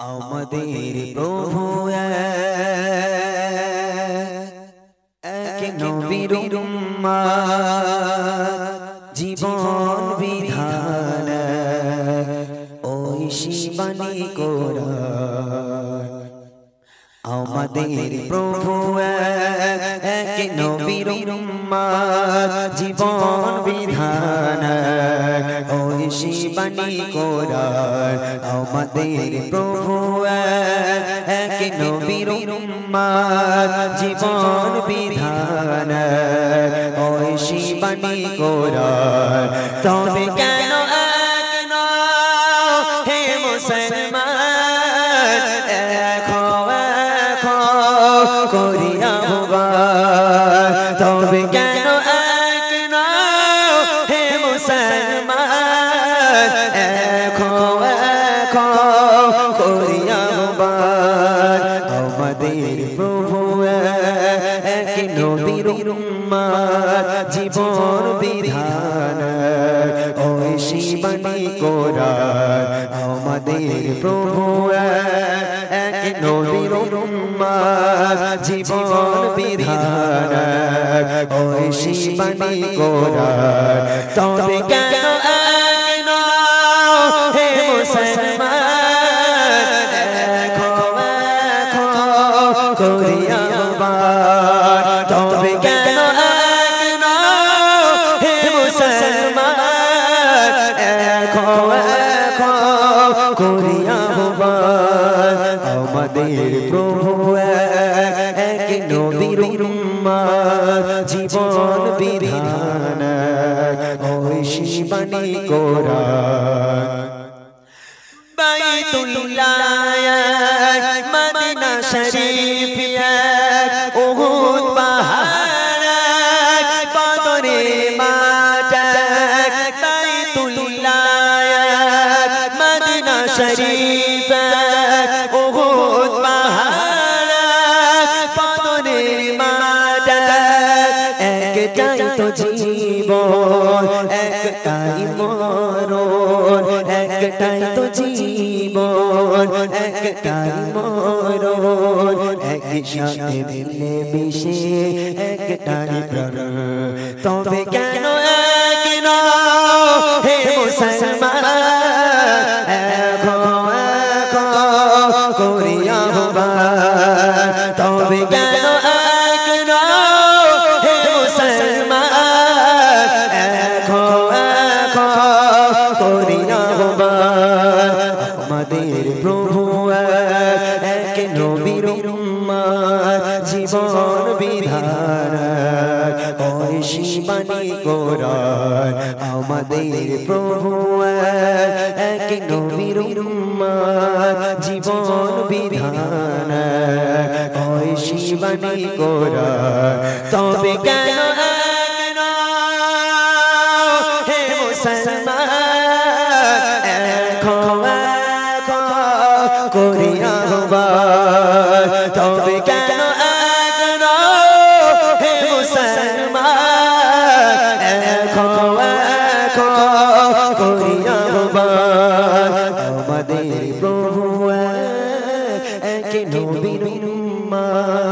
আমাদের প্রভু এক নবীর উম্মত জীবন বিধান ঐশী বাণী কোরআন। আমাদের প্রভু এক নবীর উম্মত জীবন বিধান ঐশী বাণী কোরআন। আমাদের প্রভু এক নবীর উম্মত জীবন বিধান ঐশী বাণী কোরআন। তবে কেন এক নও হে মুসলমান, করিয়া ভগবান। তবে কেন এক নও হে মুসলমান, করিয়া ভগবান। আমাদের প্রভু এক নবীর উম্মত জীবন বিধান ঐশী বাণী কোরআন। আমাদের প্রভু এক নবীর উম্মত জীবন বিধান ঐশী বাণী কোরআন। তবে কেন এক নও হে মুসলমান, করিয়া ভগবান। তবে কেন এক নও হে মুসলমান, করিয়া ভগবান। আমাদের প্রভু এক নবীর উম্মত জীবন বিধান ঐশী বাণী কোরআন। বাইতুল্লাহ মদিনা শরীফ উহুদ পাহাড় বদরের মাঠ। বাইতুল্লাহ মদিনা শরীফ উহুদ পাহাড় বদরের মাঠ। একটাই তো জীবন একটাই মরণ, একটাই তো জীবন একটাই মরণ। একসাথে মিলে মিশে একটাই প্রাণ। তবে কেন এক নও হে মুসলমান, করিয়া ভগবান। তবে কেন এক নও হে মুসলমান, করিয়া ভগবান। আমাদের প্রভু এক নবীর উম্মত জীবন বিধান ঐশী বাণী কোরআন। আমাদের প্রভু এক নবীর উম্মত জীবন বিধান ঐশী বাণী কোরআন। তবে কেন এক নও হে মুসলমান, করিয়া ভগবান। তবে কেন এক নও হে মুসলমান, করিয়া ভগবান। আমাদের প্রভু এক নবীর উম্মত